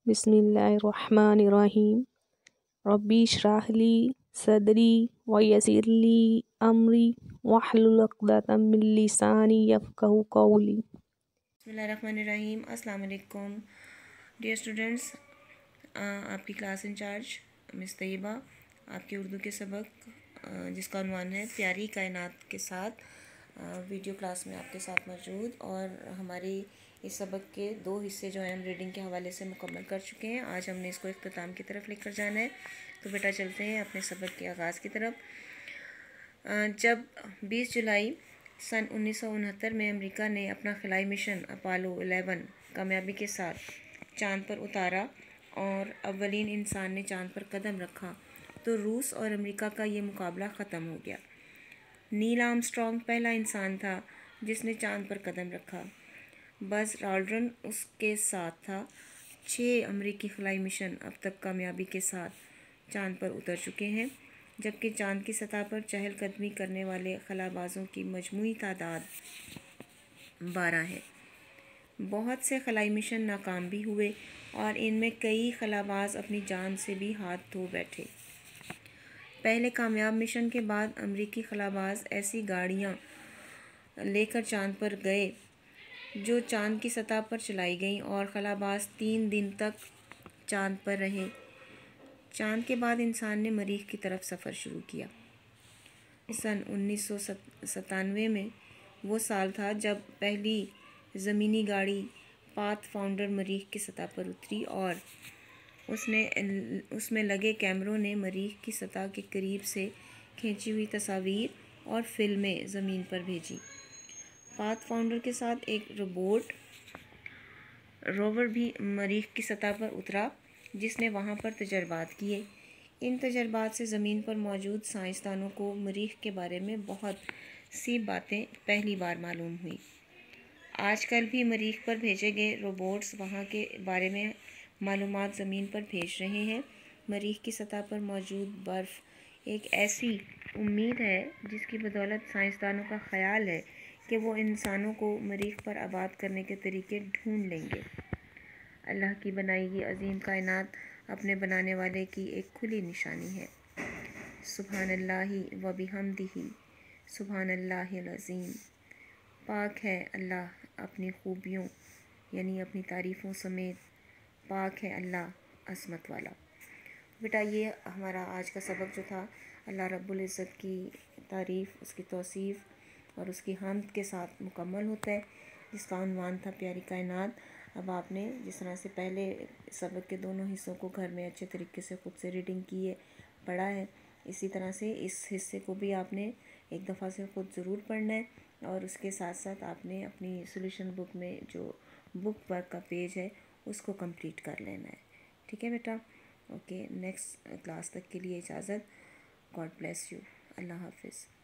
बिस्मिल्लाहिर्रहमानिर्रहीम। रब्बी इश्रह ली सदरी वयस्सिर ली अमरी वहलुल उक़दतम मिन लिसानी यफ़क़हू क़ौली। बिस्मिल्लाहिर्रहमानिर्रहीम। अस्सलाम वालेकुम डियर स्टूडेंट्स, आपकी क्लास इंचार्ज मिस तैयबा आपके उर्दू के सबक जिसका उन्वान है प्यारी कायनात के साथ वीडियो क्लास में आपके साथ मौजूद। और हमारी इस सबक के 2 हिस्से जो हैं हम रीडिंग के हवाले से मुकम्मल कर चुके हैं। आज हमने इसको इख्तिताम की तरफ लेकर जाना है। तो बेटा चलते हैं अपने सबक के आगाज़ की तरफ। जब 20 जुलाई सन 1969 में अमेरिका ने अपना खलाई मिशन अपोलो 11 कामयाबी के साथ चाँद पर उतारा और अव्वलीन इंसान ने चाँद पर कदम रखा, तो रूस और अमेरिका का ये मुकाबला ख़त्म हो गया। नील आर्मस्ट्रॉन्ग पहला इंसान था जिसने चाँद पर कदम रखा। बज़ ऑल्ड्रिन उसके साथ था। 6 अमेरिकी खलाई मिशन अब तक कामयाबी के साथ चाँद पर उतर चुके हैं, जबकि चाँद की सतह पर चहलकदमी करने वाले खलाबाजों की मजमूई तादाद 12 है। बहुत से खलाई मिशन नाकाम भी हुए और इनमें कई खलाबाज अपनी जान से भी हाथ धो बैठे। पहले कामयाब मिशन के बाद अमेरिकी खलाबाज ऐसी गाड़ियां लेकर चाँद पर गए जो चाँद की सतह पर चलाई गईं और खलाबाज 3 दिन तक चाँद पर रहे। चाँद के बाद इंसान ने मरीख की तरफ सफ़र शुरू किया। सन 1997 में वो साल था जब पहली ज़मीनी गाड़ी पाथ फाउंडर मरीख की सतह पर उतरी और उसमें लगे कैमरों ने मरीख की सतह के करीब से खींची हुई तस्वीर और फिल्में ज़मीन पर भेजी। पाथ फाउंडर के साथ एक रोवर भी मरीख की सतह पर उतरा जिसने वहां पर तजर्बात किए। इन तजर्बात से ज़मीन पर मौजूद साइंसदानों को मरीख के बारे में बहुत सी बातें पहली बार मालूम हुई। आजकल भी मरीख पर भेजे गए रोबोट्स वहां के बारे में मालूमात ज़मीन पर भेज रहे हैं। मरीख की सतह पर मौजूद बर्फ़ एक ऐसी उम्मीद है जिसकी बदौलत साइंसदानों का ख़याल है कि वो इंसानों को मरीख पर आबाद करने के तरीके ढूंढ लेंगे। अल्लाह की बनाई ये अजीम कायनात अपने बनाने वाले की एक खुली निशानी है। सुब्हानल्लाहि व बिहम्दिही सुब्हानल्लाहिल अज़ीम। पाक है अल्लाह अपनी खूबियों यानी अपनी तारीफ़ों समेत, पाक है अल्लाह असमत वाला। बेटा ये हमारा आज का सबक जो था अल्लाह रब्बुल इज़्ज़त की तारीफ़, उसकी तौसीफ़ और उसकी हम्द के साथ मुकम्मल होता है, जिसका उन्वान था प्यारी कायनात। अब आपने जिस तरह से पहले सबक के दोनों हिस्सों को घर में अच्छे तरीके से ख़ुद से रीडिंग की है, पढ़ा है, इसी तरह से इस हिस्से को भी आपने एक दफ़ा से ख़ुद ज़रूर पढ़ना है और उसके साथ साथ आपने अपनी सॉल्यूशन बुक में जो बुक वर्क का पेज है उसको कंप्लीट कर लेना है। ठीक है बेटा? ओके, नेक्स्ट क्लास तक के लिए इजाज़त। God bless you. अल्लाह हाफिज़।